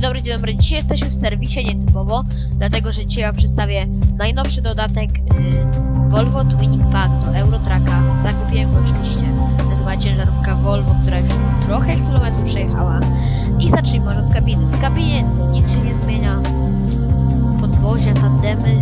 dzień dobry. Dzisiaj jesteśmy w serwisie nietypowo, dlatego że dzisiaj przedstawię najnowszy dodatek Volvo Twinning Pack do Eurotracka. Zakupiłem go oczywiście. To jest moja ciężarówka Volvo, która już trochę kilometrów przejechała. I zacznijmy może od kabiny. W kabinie nic się nie zmienia. Podwozie, tandemy.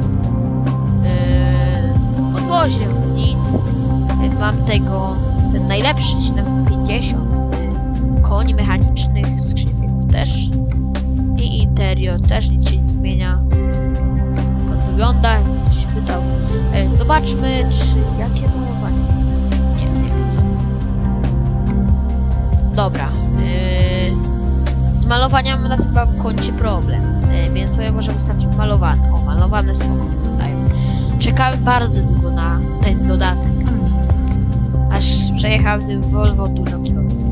Podwozie, nic. Mam ten najlepszy 750 koni mechanicznych, skrzypiec też. I interior też nic się nie zmienia. Jak on wygląda, jak ktoś się pytał. Zobaczmy, czy jakie malowanie. Nie wiem co. Dobra. Z malowaniem nas chyba kończy problem. Więc sobie możemy ustawić malowane. O, malowane spoko wyglądają. Czekałem bardzo długo na ten dodatek. Aż przejechałem tym Volvo dużo kilometrów.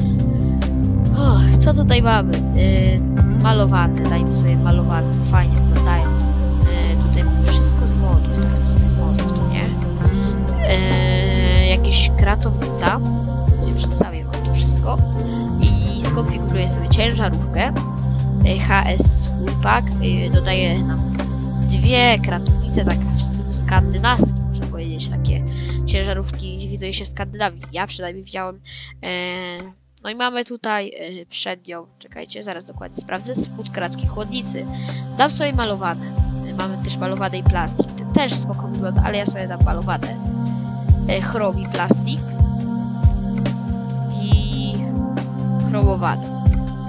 Co tutaj mamy? Malowane, dajmy sobie malowane, fajnie wyglądają. Tutaj wszystko z modów, tak, z modów, to nie? Jakieś kratownica. Przedstawię wam to wszystko. I skonfiguruję sobie ciężarówkę. HS Fullpack. Dodaję nam dwie kratownice, tak w stylu skandynawskim, można powiedzieć. Takie ciężarówki widuje się w Skandynawii. Ja przynajmniej widziałem. No i mamy tutaj przednią, czekajcie, zaraz dokładnie sprawdzę, spód kratki chłodnicy. Dam sobie malowane. Mamy też malowane i plastik. Ten też spoko wygląda, ale ja sobie dam malowane. Chrom i plastik. I chromowane.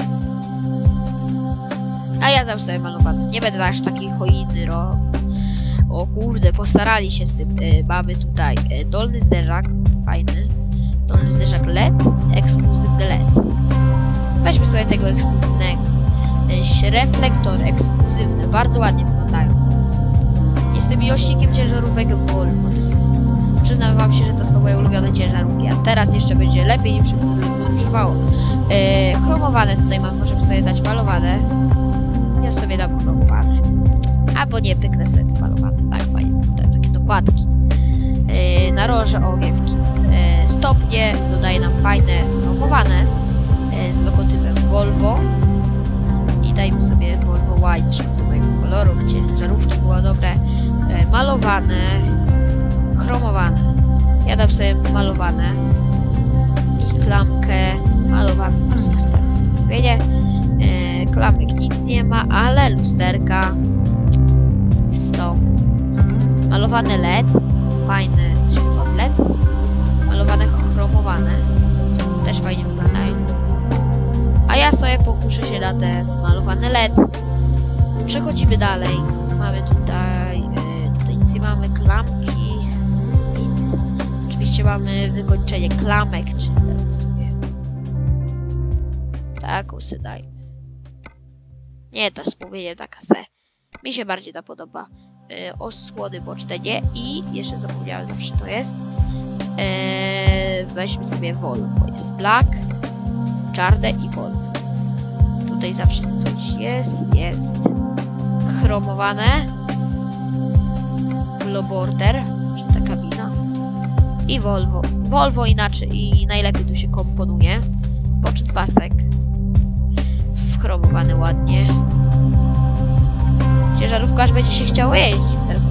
A ja dam sobie malowane. Nie będę aż takiej choiny O kurde, postarali się z tym. Mamy tutaj dolny zderzak, fajny. Dolny zderzak LED, ekskluzywny LED. Weźmy sobie tego ekskluzywnego. Reflektor ekskluzywny, bardzo ładnie wyglądają. Jestem miłośnikiem ciężarówek Volvo. Przyznam wam się, że to są moje ulubione ciężarówki, a teraz jeszcze będzie lepiej niż trwało. Chromowane tutaj mam, możemy sobie dać malowane. Ja sobie dam chromowane. Albo nie, pyknę sobie te malowane. Tak, fajnie, tutaj takie dokładki. Naroże owiewki. Stopnie dodaje nam fajne chromowane z logotypem Volvo i dajmy sobie Volvo White, żeby do mojego koloru, gdzie ciężarówki było dobre. Malowane, chromowane. Ja dam sobie malowane i klamkę malowaną. Zmienię. Klamek nic nie ma, ale lusterka są malowane LED, fajne światła LED. Malowane, chromowane. Też fajnie wyglądają. A ja sobie pokuszę się na te malowane LED. Przechodzimy dalej. Mamy tutaj nic nie mamy, klamki, nic. Oczywiście mamy wykończenie klamek, czy teraz sobie. Taką se dajmy. Nie, to wspomnienie taka se. Mi się bardziej ta podoba. Osłony boczne nie. I jeszcze zapomniałem, zawsze to jest. Weźmy sobie Volvo. Jest black, czarne i Volvo. Tutaj zawsze coś jest. Chromowane. Glow border, czyli ta kabina. I Volvo. Volvo inaczej i najlepiej tu się komponuje. Poczet pasek. Wchromowany ładnie. Ciężarówka aż będzie się chciało jeździć teraz.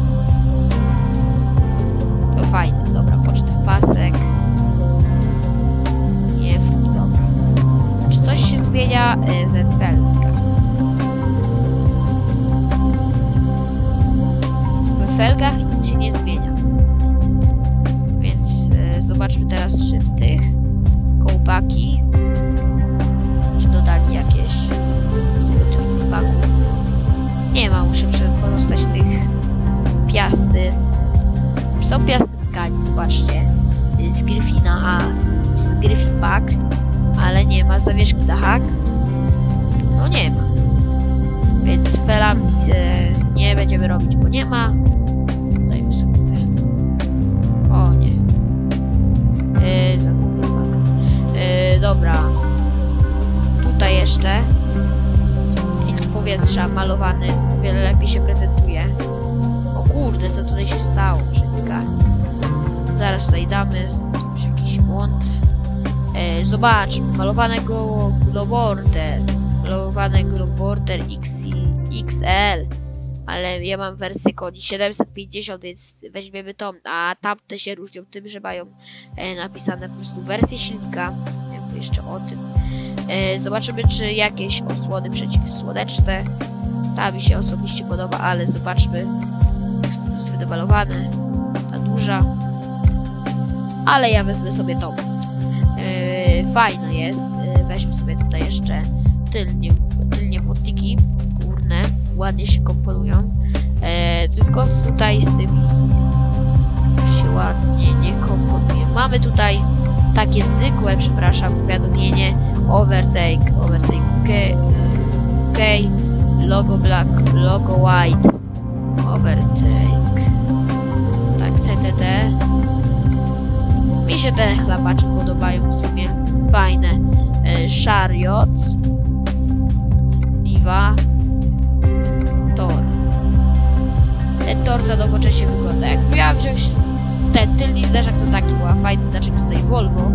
To fajnie, dobra, poczty pasek. Nie, dobra. Czy coś się zmienia we felgach? We felgach nic się nie zmienia. Więc zobaczmy teraz, czy w tych kołpaki czy dodali jakieś z tego typu paku. Nie ma, muszę pozostać tych piasty. Są piasty skali, zobaczcie. Z Griffina, z Griffin Pack, ale nie ma zawieszki na hak. No nie ma. Więc z felami nie będziemy robić, bo nie ma. Dajmy sobie te. O nie. Dobra. Tutaj jeszcze. Filtr powietrza malowany o wiele lepiej się prezentuje. O kurde, co tutaj się stało? Przenika. Zaraz tutaj damy jakiś błąd. Zobaczmy, malowanego glow border. malowane Globorter XL. Ale ja mam wersję koni 750, więc weźmiemy tą, a tamte się różnią tym, że mają napisane po prostu wersję silnika. Zapomniałem jeszcze o tym. Zobaczymy, czy jakieś osłony przeciwsłoneczne. Ta mi się osobiście podoba, ale zobaczmy. Jest wydemalowane. Ta duża. Ale ja wezmę sobie tą. Fajno jest. Weźmy sobie tutaj jeszcze tylnie płotniki górne. Ładnie się komponują. Tylko tutaj z tymi się ładnie nie komponuje. Mamy tutaj takie zwykłe, przepraszam, powiadomienie overtake OK, logo black, logo white, overtake, tak, TTT. Mi się te chlapacze podobają w sumie, fajne. Chariot, Diva, Tor. Ten tor za nowocześnie wygląda. Jak miałam wziąć ten tylny zderzak, to taki była fajny znaczek tutaj Volvo.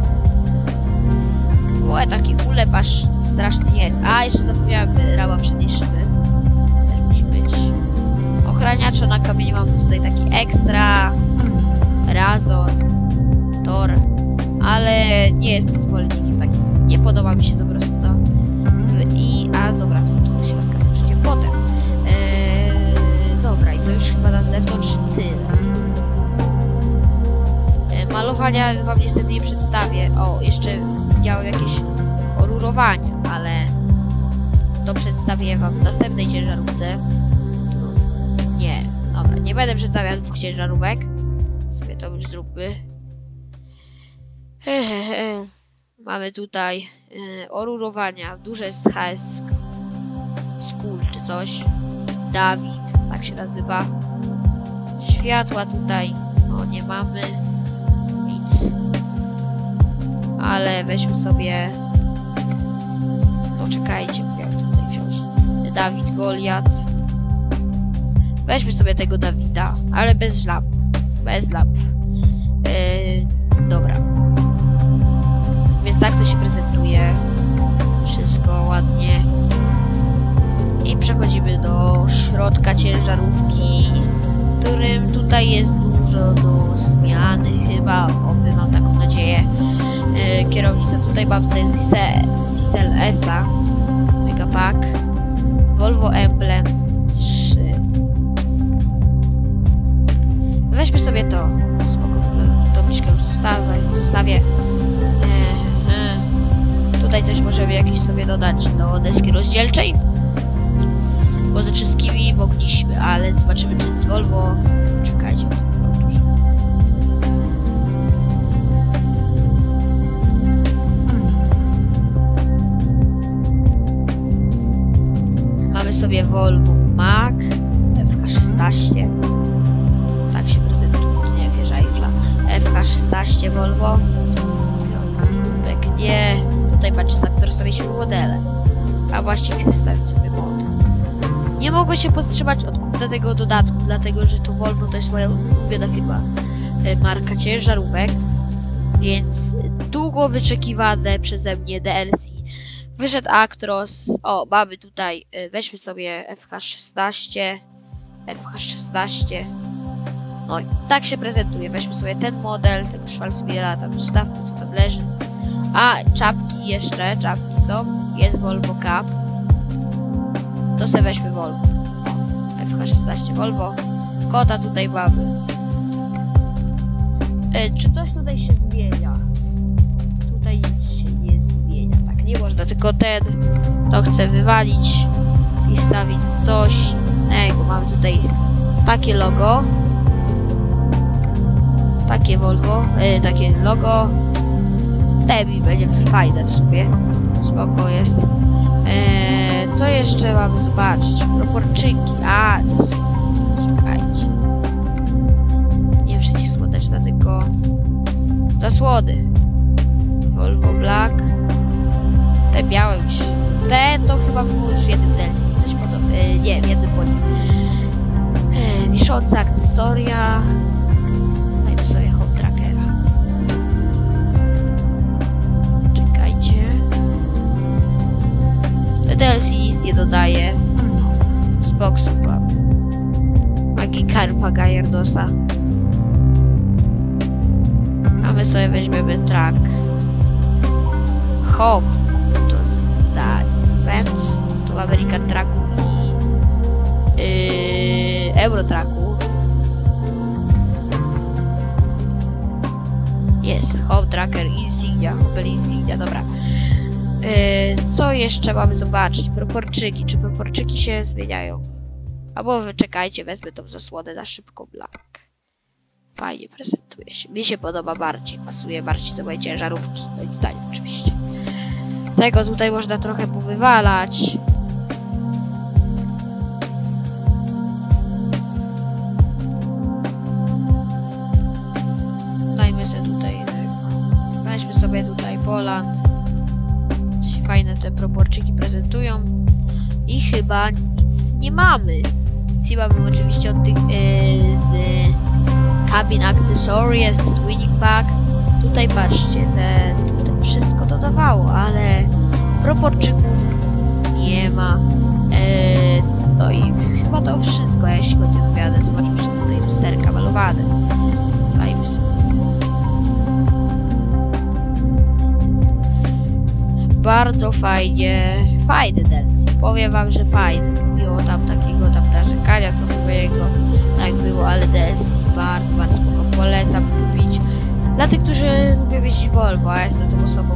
O, taki ulepasz straszny nie jest. A, jeszcze zapomniałem rama przedniej szyby. Też musi być. Ochraniacza na kamieniu mamy tutaj taki ekstra. Razor. Tor. Ale nie jestem zwolennikiem takich. Nie podoba mi się to po prostu to. A dobra, co tu środka to przecież potem. Dobra, i to już chyba na zewnątrz tyle. Malowania wam niestety nie przedstawię. O, jeszcze widziałem jakieś orurowania, ale to przedstawię wam w następnej ciężarówce. Nie, dobra, nie będę przedstawiał dwóch ciężarówek. Sobie to już zróbmy. Mamy tutaj orurowania. Duże jest HS School czy coś. Dawid, tak się nazywa. Światła tutaj, no nie mamy. Nic. Ale weźmy sobie... No czekajcie, miałem tutaj wziąć. Dawid, Goliat. Weźmy sobie tego Dawida, ale bez lamp. Bez lamp. Dobra. Więc tak to się prezentuje. Wszystko ładnie. I przechodzimy do środka ciężarówki, którym tutaj jest dużo do zmiany chyba. Oby, mam taką nadzieję. Kierownica tutaj mam te Zisel S-a. Megapack. Volvo Emblem 3. Weźmy sobie to. Spoko, tabliczkę już zostawię. Tutaj coś możemy jakieś sobie dodać do deski rozdzielczej. Bo ze wszystkimi mogliśmy, ale zobaczymy, czy z Volvo... Czekajcie, to dużo. Mamy sobie Volvo Mac FH16. Tak się prezentuje, nie, wieża Eiffla. FH16 Volvo. Kubek nie. Tutaj patrzcie, zaktorowaliśmy modele. A właściwie chcę stawić sobie model. Nie mogę się powstrzymać od kupna tego dodatku, dlatego że to Volvo to jest moja ulubiona firma, marka ciężarówek, więc długo wyczekiwane przeze mnie DLC. Wyszedł Actros. O, mamy tutaj, weźmy sobie FH16. No i tak się prezentuje. Weźmy sobie ten model, tego Schwarzbiera, tam zostawmy, co tam leży. A, czapki jeszcze, czapki są. Jest Volvo Cup. To sobie weźmy Volvo. FH16 Volvo. Kota tutaj mamy. Czy coś tutaj się zmienia? Tutaj nic się nie zmienia. Tak, nie można, tylko ten. To chcę wywalić i stawić coś innego. Mamy tutaj takie logo. Takie Volvo. Takie logo. Debi będzie fajne w sumie. Spoko jest. Co jeszcze mamy zobaczyć? Proporczyki. A, czekajcie. Nie przeciwsłoneczna, tylko zasłony. Volvo Black. Te białe już. Te to chyba było już jeden DLC. Coś podobnego. Nie, w jednym bądź. Wiszące akcesoria. Dajmy sobie home trackera. DLC nic nie dodaje. Spok, super. Magikarpa Gyaradosa. A my sobie weźmiemy track. Hop. To za event. To American Tracku i Euro Tracku. Jest Hop Tracker Insignia. Hopel Insignia, dobra. Co jeszcze mamy zobaczyć? Proporczyki. Czy proporczyki się zmieniają? Albo wyczekajcie, wezmę tą zasłonę na szybko black. Fajnie prezentuje się. Mi się podoba bardziej. Pasuje bardziej do mojej ciężarówki. Moim zdaniem oczywiście. Tego tutaj można trochę powywalać. Dajmy sobie tutaj. Weźmy sobie tutaj Poland. Fajne te proporczyki prezentują. I chyba nic nie mamy. Nic nie mamy oczywiście od tych z Cabin Accessories, Twinning Pack. Tutaj patrzcie, tutaj wszystko dodawało, ale proporczyków nie ma. No i chyba to wszystko, jeśli chodzi o zmianę. Zobaczmy, że tutaj lusterka malowane. Dajmy sobie. Bardzo fajny DLC. Powiem wam, że fajny. Miło tam takiego narzekania trochę mojego, tak było, ale DLC bardzo spoko. Polecam kupić. Dla tych, którzy lubią jeździć Volvo, a ja jestem tą osobą.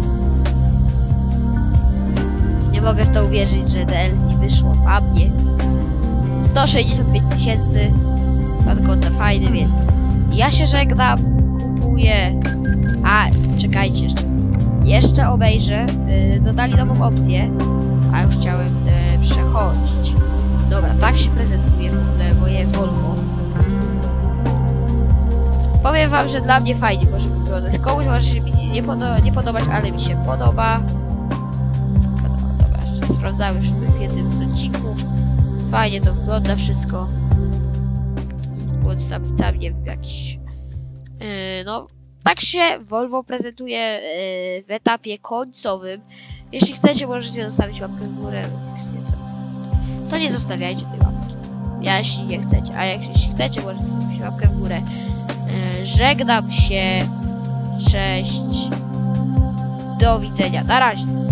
Nie mogę w to uwierzyć, że DLC wyszło a mnie. 165 000. Stan konta fajny, więc ja się żegnam, kupuję. A, czekajcie jeszcze obejrzę, dodali nową opcję, a już chciałem przechodzić. Dobra, tak się prezentuje w ogóle moje Volvo. Powiem wam, że dla mnie fajnie może wyglądać. Komuś może się nie podobać, ale mi się podoba. Dobra, sprawdzałem już w jednym z odcinków. Fajnie to wygląda wszystko. Bądź tam nie wiem, jakiś... no... Tak się Volvo prezentuje w etapie końcowym. Jeśli chcecie, możecie zostawić łapkę w górę. To nie zostawiajcie tej łapki. Jeśli nie chcecie. A jeśli chcecie, możecie zostawić łapkę w górę. Żegnam się. Cześć. Do widzenia. Na razie.